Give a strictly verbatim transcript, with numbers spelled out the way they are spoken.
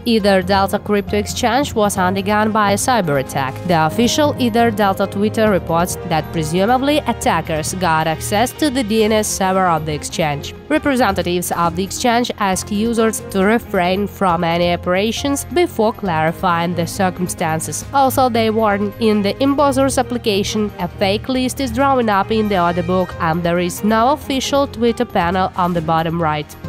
EtherDelta crypto exchange was undergone by a cyber attack. The official EtherDelta Twitter reports that presumably attackers got access to the D N S server of the exchange. Representatives of the exchange ask users to refrain from any operations before clarifying the circumstances. Also, they warn in the Embossers application a fake list is drawn up in the order book and there is no official Twitter panel on the bottom right.